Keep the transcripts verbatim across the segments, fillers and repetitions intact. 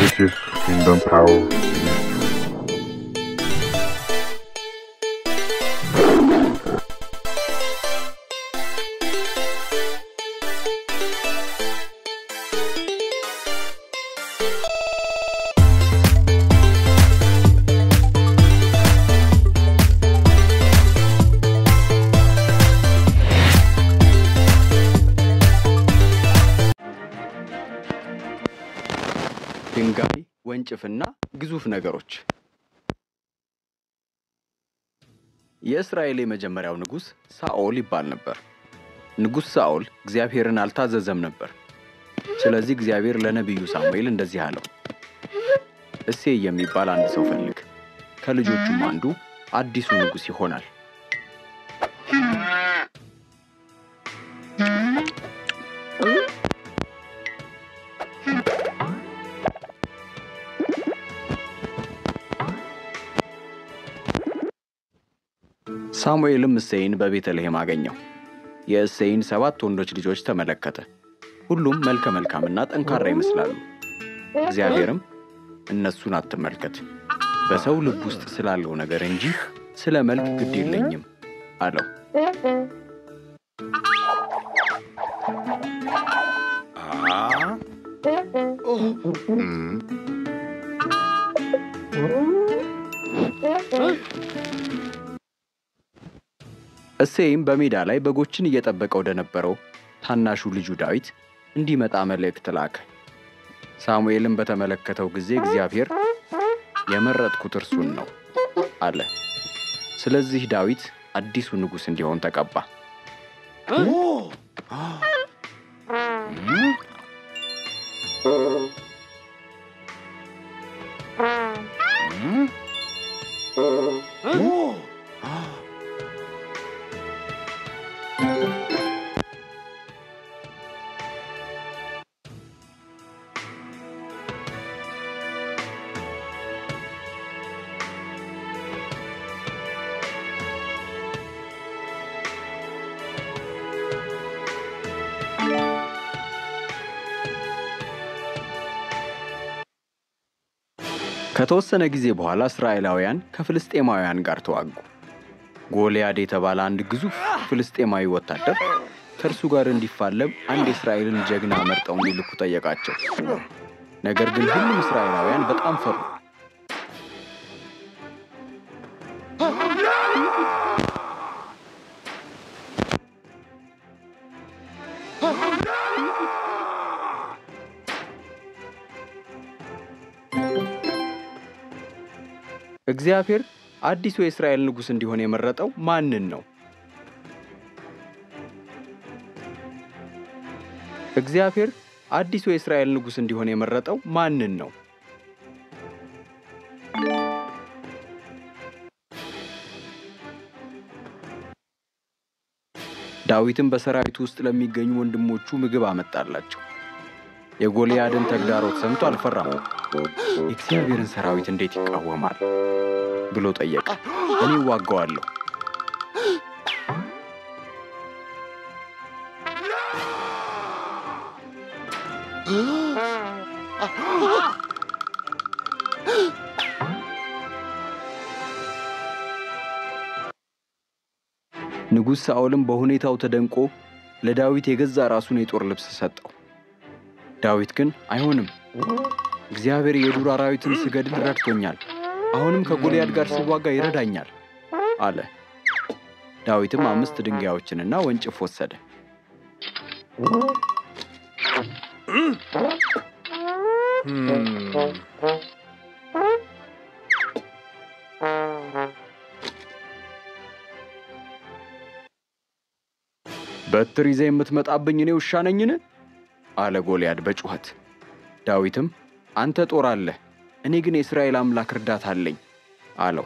This is Kingdom Power Ministry. ድንጋይ ወንጭፍና ግዙፍ ነገሮች የእስራኤል የመጀመሪያው ንጉስ ሳኦል ይባል ነበር። ንጉስ ሳኦል እግዚአብሔርን አልታዘዘም ነበር። ስለዚህ እግዚአብሔር ለነብዩ ሳሙኤል እንደዚህ አለው፣ እሴይ የሚባል አንድ ሰው ፈልግ፣ ከልጆቹም አንዱ አዲሱ ንጉስ ይሆናል። ሳሙኤልም እሴይን በቤተልሔም አገኘው። የእሴይን ሰባት ወንዶች ልጆች ተመለከተ። ሁሉም መልከ መልካምና ጠንካራ ይመስላሉ። እግዚአብሔርም እነሱን አትመልከት፣ በሰው ልብ ውስጥ ስላለው ነገር እንጂ ስለ መልክ ግድ የለኝም አለው። እሴይም በሜዳ ላይ በጎችን እየጠበቀ ወደ ነበረው ታናሹ ልጁ ዳዊት እንዲመጣ መልእክት ላከ። ሳሙኤልም በተመለከተው ጊዜ እግዚአብሔር የመረጥኩት እርሱን ነው አለ። ስለዚህ ዳዊት አዲሱ ንጉስ እንዲሆን ተቀባ። ከተወሰነ ጊዜ በኋላ እስራኤላውያን ከፍልስጥኤማውያን ጋር ተዋጉ። ጎልያድ የተባለ አንድ ግዙፍ ፍልስጥኤማዊ ወታደር ከእርሱ ጋር እንዲፋለም አንድ የእስራኤልን ጀግና መርጠው እንዲልኩ ጠየቃቸው። ነገር ግን ሁሉም እስራኤላውያን በጣም ፈሩ። እግዚአብሔር አዲሱ የእስራኤል ንጉስ እንዲሆን የመረጠው ማንን ነው? እግዚአብሔር አዲሱ የእስራኤል ንጉስ እንዲሆን የመረጠው ማንን ነው? ዳዊትም በሠራዊት ውስጥ ለሚገኙ ወንድሞቹ ምግብ አመጣላቸው። የጎልያድን ተግዳሮት ሰምቶ አልፈራም። የእግዚአብሔርን ሠራዊት እንዴት ይቃወማል ብሎ ጠየቀ። እኔ ዋጋዋለሁ። ንጉስ ሳኦልም በሁኔታው ተደንቆ ለዳዊት የገዛ ራሱን የጦር ልብስ ሰጠው። ዳዊት ግን አይሆንም፣ እግዚአብሔር የዱር አራዊትን ስገድል ረድቶኛል፣ አሁንም ከጎልያድ ጋር ስዋጋ ይረዳኛል አለ። ዳዊትም አምስት ድንጋዮችንና ወንጭፍ ወሰደ። በትር ይዘህ የምትመጣብኝ እኔ ውሻ ነኝን? አለ ጎልያድ በጩኸት። ዳዊትም አንተ ጦር አለህ፣ እኔ ግን የእስራኤል አምላክ እርዳታ አለኝ አለው።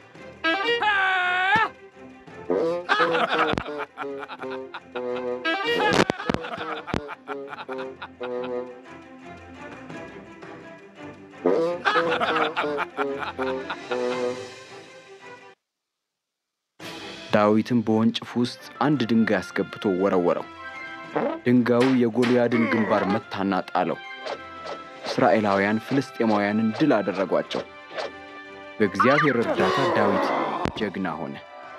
ዳዊትም በወንጭፍ ውስጥ አንድ ድንጋይ አስገብቶ ወረወረው። ድንጋዩ የጎልያድን ግምባር መታና ጣለው። እስራኤላውያን ፍልስጥኤማውያንን ድል አደረጓቸው። በእግዚአብሔር እርዳታ ዳዊት ጀግና ሆነ።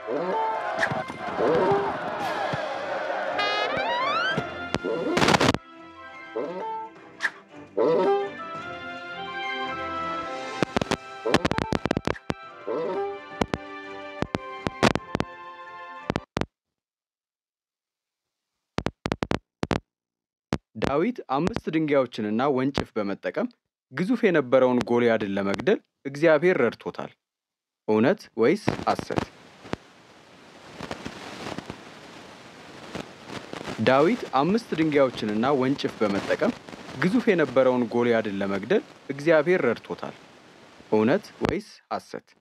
ዳዊት አምስት ድንጋዮችንና ወንጭፍ በመጠቀም ግዙፍ የነበረውን ጎልያድን ለመግደል እግዚአብሔር ረድቶታል። እውነት ወይስ ሐሰት? ዳዊት አምስት ድንጋዮችንና ወንጭፍ በመጠቀም ግዙፍ የነበረውን ጎልያድን ለመግደል እግዚአብሔር ረድቶታል። እውነት ወይስ ሐሰት?